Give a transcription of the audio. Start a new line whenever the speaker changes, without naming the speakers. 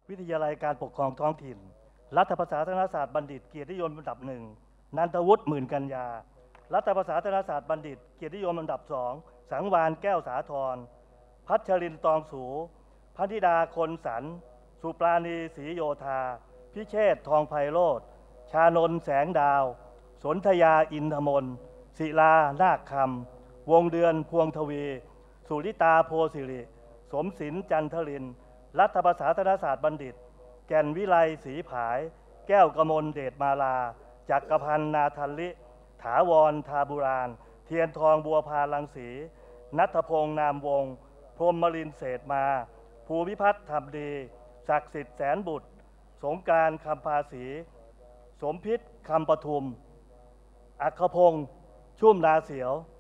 วิทยาลัยการปกครองท้องถิ่นรัฐประศาสนศาสตร์บัณฑิตเกียรตินิยมอันดับหนึ่งนันทวุฒิหมื่นกัญญารัฐประศาสนศาสตร์บัณฑิตเกียรตินิยมอันดับสองสังวานแก้วสาธรพัชรินตองสูพนิดาคนสันสุปราณีศรีโยธาพิเชษทองไพโรธชานนท์แสงดาวสนธยาอินทมนศิลานาคคำวงเดือนพวงทวีสุริตาโพสิริสมศิลจันทรินรัฐประศาสนศาสตร์บัณฑิตแก่นวิไลศรีผายแก้วกมลเดชมาลาจักรพันธ์นาทัลลิถาวรทาบุราณเทียนทองบัวพาลังสีนัทพงษ์นามวงพรหมลินเศษมาภูมิพัฒน์ธรรมดีศักดิ์สิทธิ์แสนบุตรสงกรานต์คำภาษีสมพิษคำปทุมอัครพงษ์ชุ่มนาเสียว